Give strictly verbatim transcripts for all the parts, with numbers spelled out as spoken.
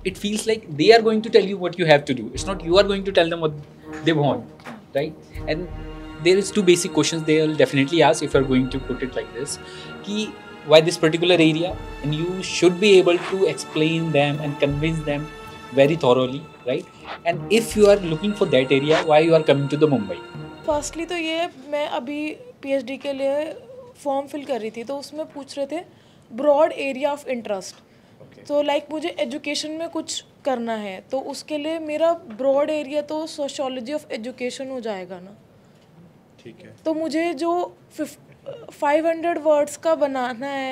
it feels like they are going to tell you what you have to do. It's not you are going to tell them what they want, right? And there is two basic questions they will definitely ask if you are going to put it like this. Ki, why this particular area? And you should be able to explain them and convince them very thoroughly, right? And if you are looking for that area, why you are coming to the Mumbai? Firstly तो ये मैं अभी PhD के लिए form fill कर रही थी, तो उसमें पूछ रहे थे ब्रॉड एरिया ऑफ इंटरेस्ट. तो लाइक मुझे एजुकेशन में कुछ करना है, तो उसके लिए मेरा ब्रॉड एरिया तो सोशियोलॉजी ऑफ एजुकेशन हो जाएगा ना. ठीक है. तो मुझे जो फाइव हंड्रेड वर्ड्स का बनाना है,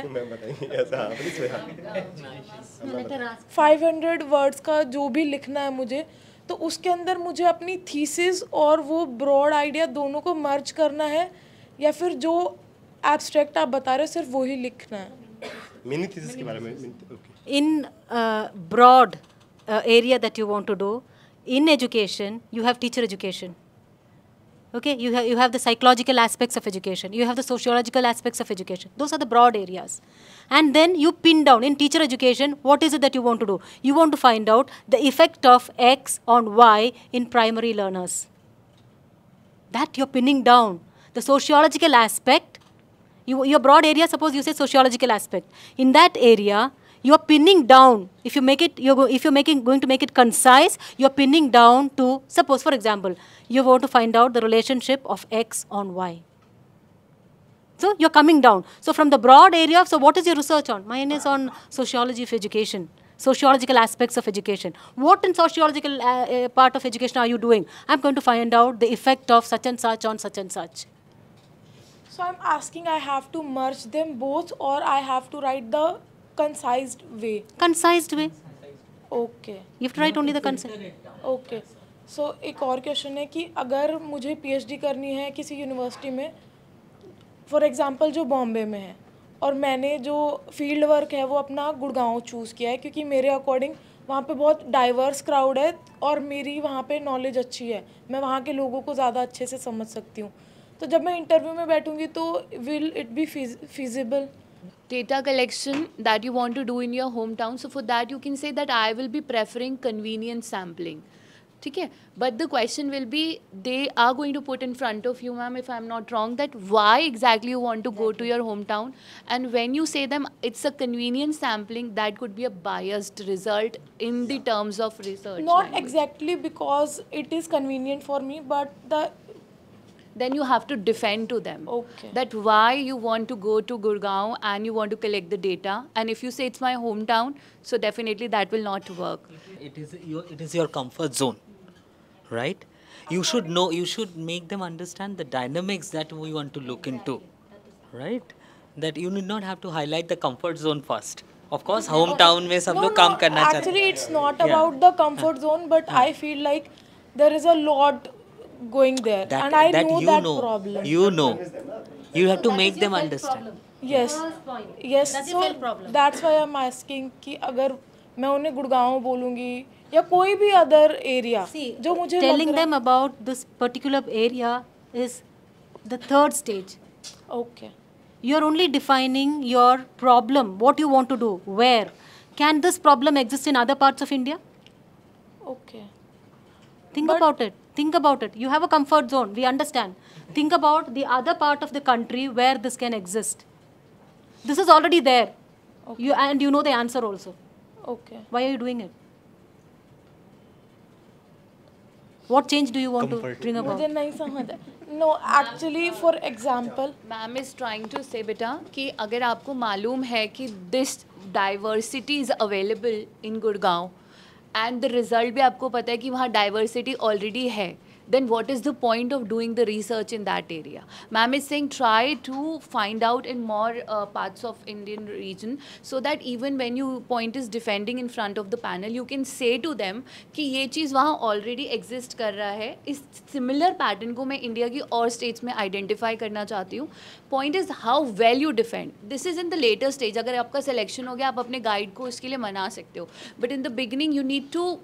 फाइव हंड्रेड वर्ड्स का जो भी लिखना है मुझे, तो उसके अंदर मुझे अपनी थीसिस और वो ब्रॉड आइडिया दोनों को मर्ज करना है, या फिर जो एब्स्ट्रैक्ट आप बता रहे हो सिर्फ वही लिखना है. मिनी थीसिस के बारे में. In uh, broad uh, area that you want to do, in education, you have teacher education. Okay, you have, you have the psychological aspects of education. You have the sociological aspects of education. Those are the broad areas. And then you pin down in teacher education, what is it that you want to do? You want to find out the effect of X on Y in primary learners. That you're pinning down. The sociological aspect, you, your broad area, suppose you say sociological aspect. In that area, you're pinning down. If you make it, you're go, if you're making going to make it concise, you're pinning down to, suppose for example, you want to find out the relationship of X on Y. So you're coming down. So from the broad area, so what is your research on? Mine is on sociology of education, sociological aspects of education. What in sociological uh, uh, part of education are you doing? I'm going to find out the effect of such and such on such and such. So I'm asking, I have to merge them both, or I have to write the concised way? Concised way. Okay. You have to write only the concise. Okay. So एक और question है कि अगर मुझे PhD करनी है किसी university में, फॉर एग्जांपल जो बॉम्बे में है, और मैंने जो फील्ड वर्क है वो अपना गुड़गांव चूज़ किया है क्योंकि मेरे अकॉर्डिंग वहाँ पे बहुत डाइवर्स क्राउड है और मेरी वहाँ पे नॉलेज अच्छी है, मैं वहाँ के लोगों को ज़्यादा अच्छे से समझ सकती हूँ. तो जब मैं इंटरव्यू में बैठूँगी तो will it be feasible? Data collection that you want to do in your hometown, so for that you can say that I will be preferring convenient sampling. ठीक है, but the question will be, they are going to put in front of you, ma'am, if I'm not wrong, that why exactly you want to go to your hometown, and when you say them it's a convenient sampling, that could be a biased result in the terms of research. Not language. exactly because it is convenient for me, but the then you have to defend to them okay. that why you want to go to Gurgaon and you want to collect the data, and if you say it's my hometown, so definitely that will not work. It is your, it is your comfort zone, right? You should know, you should make them understand the dynamics that we want to look into, right? That you need not have to highlight the comfort zone first. Of course, hometown में सब no, लोग काम no, करना चाहते हैं. actually it's not Yeah. about the comfort zone, but I feel like there is a lot going there, That, and I that know you that know, problem. you know, you have to That make is your them felt understand. problem. Yes, First point. yes. That's So your felt problem. that's why I'm asking कि अगर मैं उन्हें गुड़गांव बोलूँगी या कोई भी other area जो मुझे telling लग them about this particular area is the third stage. Okay. You are only defining your problem, what you want to do, where. Can this problem exist in other parts of India? Okay. Think But- about it. Think about it. You have a comfort zone. We understand. Think about the other part of the country where this can exist. This is already there. Okay. You and you know the answer also. Okay. Why are you doing it? What change do you want to bring about? मुझे नहीं समझ है. No, actually, for example. Ma'am is trying to say बेटा कि अगर आपको मालूम है कि this diversity is available in Gurgaon and the result भी आपको पता है कि वहाँ डाइवर्सिटी ऑलरेडी है, then what is the point of doing the research in that area? Ma'am is saying try to find out in more uh, parts of Indian region, so that even when you point is defending in front of the panel, you can say to them कि ये चीज़ वहाँ already exist कर रहा है. इस similar pattern को मैं India की और states में identify करना चाहती हूँ. Point is how well you defend. This is in the later stage. अगर आपका selection हो गया, आप अपने guide को इसके लिए मना सकते हो. But in the beginning, you need to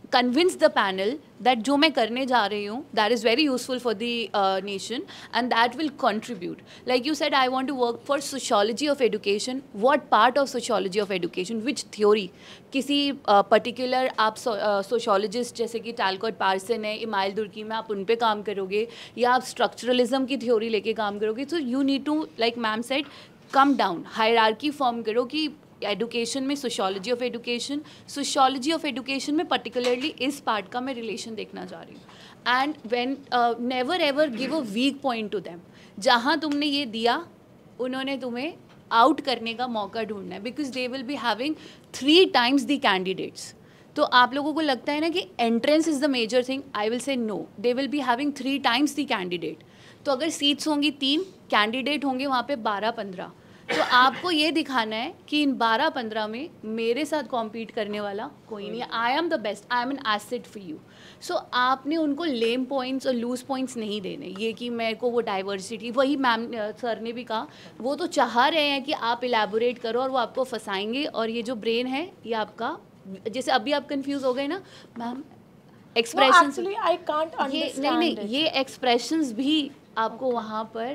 convince the panel that जो मैं करने जा रही हूँ that is very useful for the uh, nation and that will contribute. Like you said, I want to work for sociology of education. What part of sociology of education? Which theory? किसी uh, particular आप uh, sociologist जैसे कि Talcott Parson है, Emile Durkheim में आप उन पे काम करोगे या आप structuralism की theory लेके काम करोगे. So you need to, like ma'am said, come down, hierarchy form करो कि एडुकेशन में sociology of education sociology of education में पर्टिकुलरली इस पार्ट का मैं रिलेशन देखना चाह रही हूँ. And when never ever give a weak point to them. जहाँ तुमने ये दिया उन्होंने तुम्हें आउट करने का मौका ढूंढना है, because they will be having three times the candidates. तो आप लोगों को लगता है ना कि entrance is the major thing. I will say no, they will be having three times the candidate. तो अगर सीट्स होंगी तीन, कैंडिडेट होंगे वहाँ पे बारह पंद्रह. तो आपको ये दिखाना है कि इन बारह पंद्रह में मेरे साथ कॉम्पीट करने वाला कोई नहीं है. I am the best, I am an asset for you. So आपने उनको लेम पॉइंट्स और लूज पॉइंट्स नहीं देने. ये कि मेरे को वो डाइवर्सिटी, वही मैम सर ने भी कहा, वो तो चाह रहे हैं कि आप इलेबोरेट करो और वो आपको फंसाएंगे. और ये जो ब्रेन है ये आपका, जैसे अभी आप कंफ्यूज हो गए ना ma'am, expressions actually I can't ये नहीं अंडरस्टैंड. नहीं ये एक्सप्रेशंस भी आपको वहाँ पर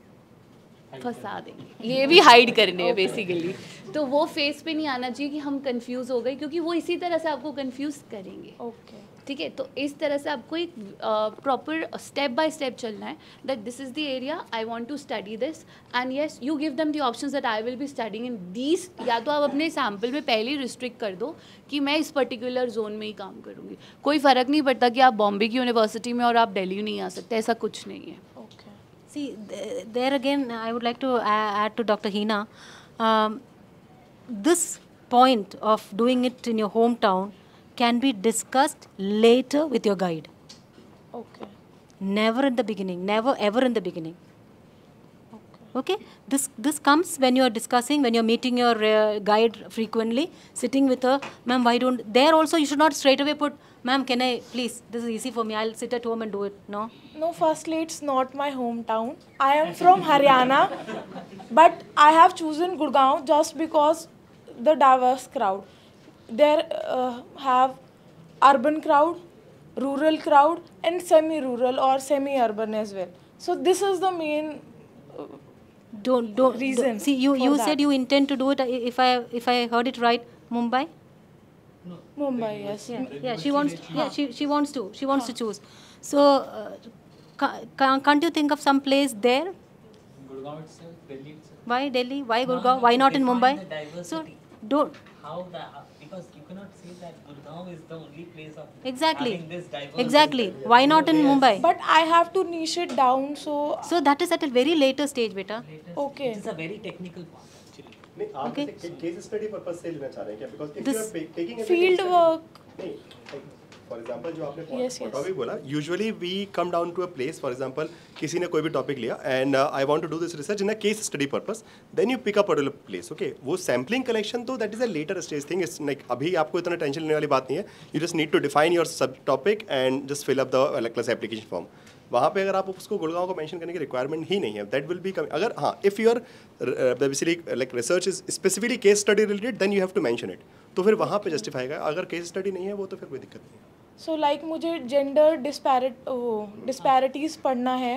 फंसा देंगे. ये भी हाइड करने हैं बेसिकली. तो वो फेस पे नहीं आना चाहिए कि हम कंफ्यूज हो गए, क्योंकि वो इसी तरह से आपको कंफ्यूज करेंगे. ओके, ठीक है. तो इस तरह से आपको एक प्रॉपर स्टेप बाय स्टेप चलना है. That this is the area I want to study this and yes you give them the options that I will be studying in these. या तो आप अपने सैम्पल में पहले ही रिस्ट्रिक्ट कर दो कि मैं इस पर्टिकुलर जोन में ही काम करूँगी. कोई फ़र्क नहीं पड़ता कि आप बॉम्बे की यूनिवर्सिटी में और आप दिल्ली नहीं आ सकते, ऐसा कुछ नहीं है. See, th- there again, I would like to a- add to Doctor Hina. Um, this point of doing it in your hometown can be discussed later with your guide. okay, Never in the beginning. Never ever in the beginning. Okay. This this comes when you are discussing, when you are meeting your uh, guide frequently, sitting with her. Ma'am, why don't there also you should not straight away put, ma'am, can I please? This is easy for me. I'll sit at home and do it. No. No, firstly, it's not my hometown. I am from Haryana, but I have chosen Gurgaon just because the diverse crowd. There uh, have urban crowd, rural crowd, and semi-rural or semi-urban as well. So this is the main. Uh, Don't don't Reason don't- see you for you that. said you intend to do it. I- If I if I heard it right, Mumbai. Mumbai, yes. Yeah, yeah. She wants. Yeah, she she wants to. She wants to choose. So, uh, ca- ca- can't you think of some place there? Gurgaon itself, Delhi itself. Why Delhi? Why Gurgaon? Why not in Mumbai? Define the So diversity. don't. How the, because you cannot say that Gurgaon is the only place of Exactly. having this diversity. Exactly. Why not in Mumbai? But I have to niche it down, so So that is at a very later stage, beta. okay. It is a very technical part actually. नहीं आप Okay. Case study purpose से लेना चाह रहे हैं क्या? Because if This you are taking Field work. नहीं, for example जो आपने Yes, yes. टॉपिक बोला, usually we come down to a place. For example किसी ने कोई भी टॉपिक लिया and I want to do this research in a case study purpose, then you pick a particular place. Okay, वो sampling collection तो that is a later stage thing. It's like अभी आपको इतना टेंशन लेने वाली बात नहीं है. You just need to define your sub topic and just fill up the class application form. वहाँ पे अगर आप उसको गुड़गांव को मेंशन करने की रिक्वायरमेंट ही नहीं है, दैट विल बी कमिंग. अगर हाँ, if your basically like research is specifically case study related, then you have to mention it. तो फिर वहाँ पे जस्टिफाई है. अगर केस स्टडी नहीं है वो तो फिर कोई दिक्कत नहीं है. सो so, लाइक like, मुझे जेंडर डिस्पैरिट डिस्पैरिटीज़ पढ़ना है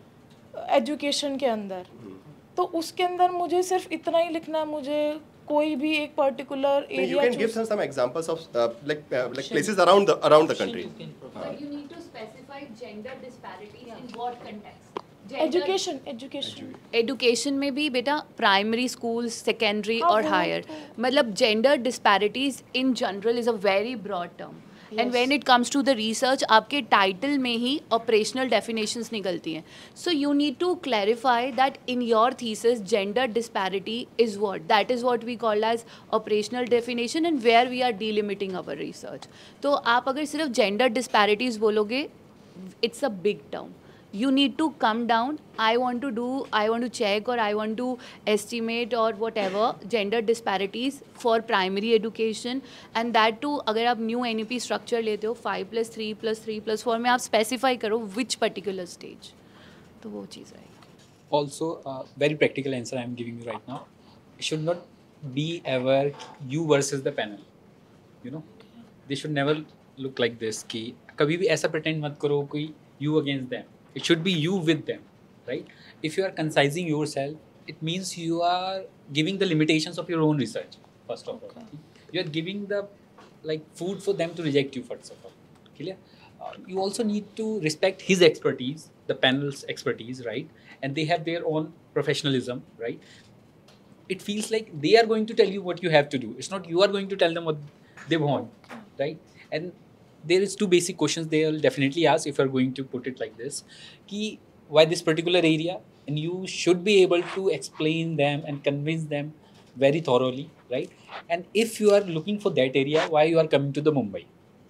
एजुकेशन के अंदर, तो उसके अंदर मुझे सिर्फ इतना ही लिखना, मुझे कोई भी एक particular You area can give some some examples of uh, like uh, like places around the around the country. But you need to specify gender disparities in what context? Gender- education education education में भी बेटा primary school, secondary हाँ, और वो higher, तो- मतलब gender disparities in general is a very broad term. And when it comes to the research, आपके title में ही ऑपरेशनल डेफिनेशंस निकलती हैं. So you need to clarify that in your thesis gender disparity is what, that is what we call as operational definition and where we are delimiting our research. तो आप अगर सिर्फ gender disparities बोलोगे, it's a big term. You need to come down. I want to do, I want to check or I want to estimate or whatever gender disparities for primary education, and that too अगर आप new N E P structure लेते हो five plus three plus three plus four में आप specify करो which particular stage, तो वो चीज़ आएगी. Also, uh, very practical answer I am giving you right now. It should not be ever you versus the panel. You know, they should never look like this कि कभी भी ऐसा pretend मत करो कोई you against them. It should be you with them, right? If you are concising yourself, it means you are giving the limitations of your own research. First of all, you are giving the like food for them to reject you. First of all, clear? Uh, you also need to respect his expertise, the panel's expertise, right? And they have their own professionalism, right? It feels like they are going to tell you what you have to do. It's not you are going to tell them what they want, right? And there is two basic questions they will definitely ask if you are going to put it like this. Ki, why this particular area? And you should be able to explain them and convince them very thoroughly, right? And if you are looking for that area, why you are coming to the Mumbai?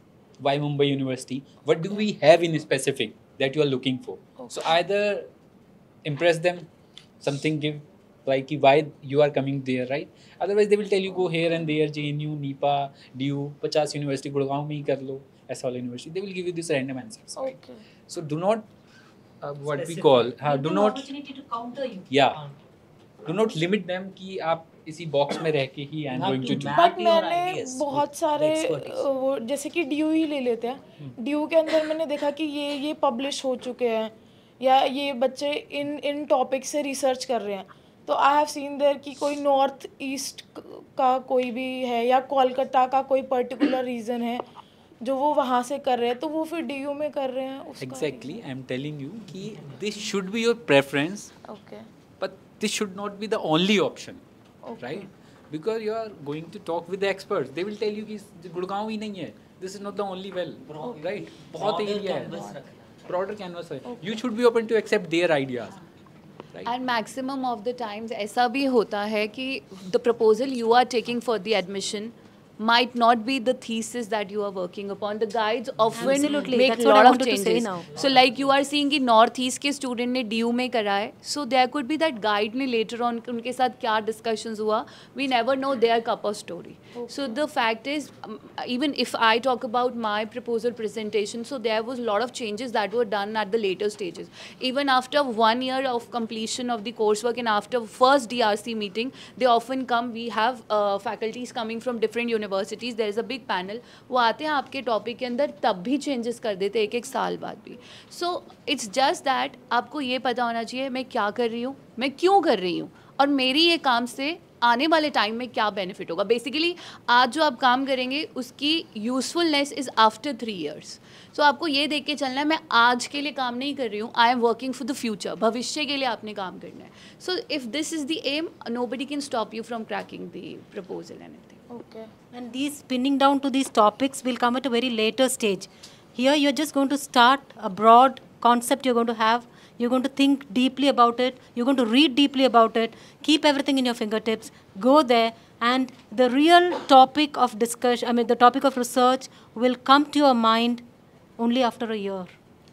Why Mumbai University? What do we have in specific that you are looking for? Okay. So either impress them, something give like why you are coming there, right? Otherwise they will tell you go here and there, J N U, NIPA, D U, fifty university, Gurgaon mein hi kar lo, aisa wala university. They will give you this random answers. Right? Okay. So do not uh, what Specific. we call uh, do not opportunity to counter you. Yeah. Do not limit them कि आप इसी box में रह के ही I am going to do. But मैंने बहुत सारे वो जैसे कि डी यू ही ले लेते हैं. डी यू के अंदर मैंने देखा कि ये ये पब्लिश हो चुके हैं या ये बच्चे इन इन टॉपिक से रिसर्च कर रहे हैं. तो आई हैव सीन देयर कि कोई नॉर्थ ईस्ट का कोई भी है या कोलकाता का कोई पर्टिकुलर रीजन है जो वो वहाँ से कर रहे हैं तो वो फिर डी यू में कर रहे हैं. Exactly I am telling you कि this should be your preference. Okay. But this should not be the only option. Okay. Right? Because you are going to talk with the experts. They will tell you कि गुड़गांव ही नहीं है. This is not the only well, okay. Right? बहुत area है. Broader canvas है. You should be open to accept their ideas. Right? And maximum of the times ऐसा भी होता है कि the proposal you are taking for the admission might not be the thesis that you are working upon. The guides often Absolutely. make That's a lot of to changes. now. So like you are seeing कि north east के student ने D U में करा है. So there could be that guide ने later on उनके साथ क्या discussions हुआ. We never know their cup of story. Okay. So the fact is, um, even if I talk about my proposal presentation, so there was a lot of changes that were done at the later stages. Even after one year of completion of the coursework and after first D R C meeting, they often come. We have uh, faculties coming from different universities. Universities there is a big panel. वो आते हैं आपके topic के अंदर तब भी changes कर देते एक एक साल बाद भी. सो इट्स जस्ट दैट आपको ये पता होना चाहिए मैं क्या कर रही हूँ, मैं क्यों कर रही हूँ और मेरी ये काम से आने वाले टाइम में क्या बेनिफिट होगा. बेसिकली आज जो आप काम करेंगे उसकी usefulness is after three years. So आपको ये देख के चलना है मैं आज के लिए काम नहीं कर रही हूँ, I am working for the future. भविष्य के लिए आपने काम करना है. So if this is the aim, nobody can stop you from cracking the proposal anything. Okay. And these pinning down to these topics will come at a very later stage. Here you're just going to start a broad concept you're going to have. You're going to think deeply about it. You're going to read deeply about it. Keep everything in your fingertips. Go there. And the real topic of discussion, I mean the topic of research will come to your mind only after a year.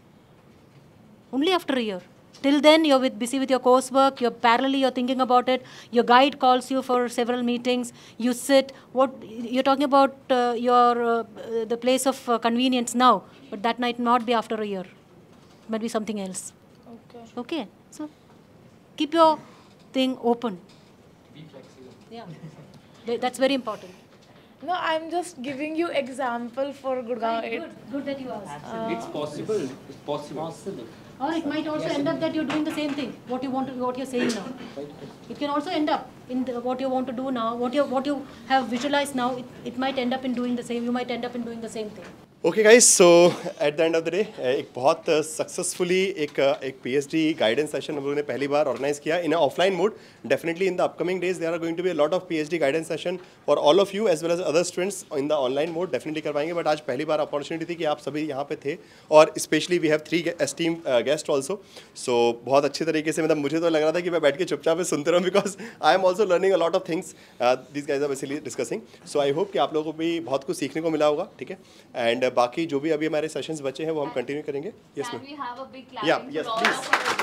Only after a year. Till then, you're with, busy with your coursework, you're parallelly, you're thinking about it, your guide calls you for several meetings, you sit, what, you're talking about uh, your, uh, the place of uh, convenience now, but that might not be after a year, it might be something else. Okay. Okay, so keep your thing open. Be flexible. Yeah, that's very important. No, I'm just giving you example for Gurgaon. Right, good, good that you asked. Uh, it's possible, it's possible. Possible. Or it might also yes, end up that you're doing the same thing, what you want to, what you're saying now. It can also end up in the, what you want to do now, what you what you have visualized now, it, it might end up in doing the same, you might end up in doing the same thing. Okay guys, so at the end of the day एक बहुत successfully एक एक PhD guidance session हम लोगों ने पहली बार organise किया in offline mode. Definitely in the upcoming days there are going to be a lot of PhD guidance session for all of you as well as other students in the online mode. Definitely करवाएंगे, but आज पहली बार opportunity थी कि आप सभी यहाँ पे थे और specially we have three esteem guest also. So बहुत अच्छी तरीके से, मतलब मुझे तो लग रहा था कि मैं बैठ के चुपचाप सुनते रहूँ because I am also learning a lot of things this guys are basically discussing. So I hope कि आप लोगों को भी बहुत कुछ सीखने को मिला होगा. ठीक है, एंड बाकी जो भी अभी हमारे सेशंस बचे हैं वो हम कंटिन्यू करेंगे. Yes ma'am. Yeah yes please.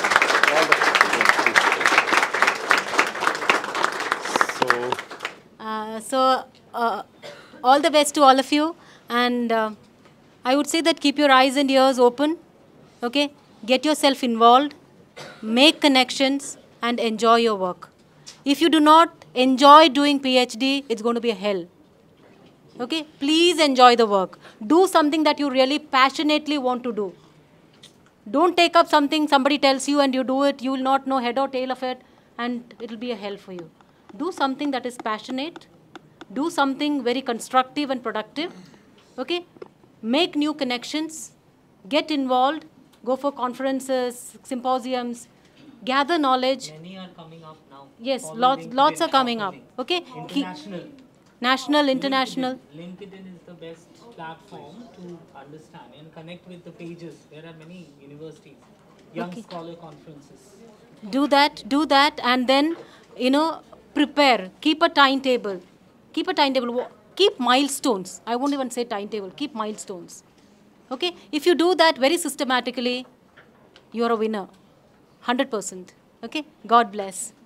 So so uh, all the best to all of you, and uh, I would say that keep your eyes and ears open. Okay, get yourself involved, make connections, and enjoy your work. If you do not enjoy doing PhD, it's going to be a hell. Okay, please enjoy the work. Do something that you really passionately want to do. Don't take up something somebody tells you and you do it. You will not know head or tail of it, and it will be a hell for you. Do something that is passionate. Do something very constructive and productive. Okay, make new connections. Get involved. Go for conferences, symposiums. Gather knowledge. Many are coming up now. Yes, Follow lots, LinkedIn lots are coming up. properly. Okay, Keep- International. national, international. LinkedIn, LinkedIn is the best platform to understand and connect with the pages. There are many universities, young Okay. scholar conferences. Do that, do that, and then, you know, prepare. Keep a timetable. Keep a timetable. Wo- Keep milestones. I won't even say timetable. Keep milestones. Okay? If you do that very systematically, you're a winner. one hundred percent. Okay? God bless.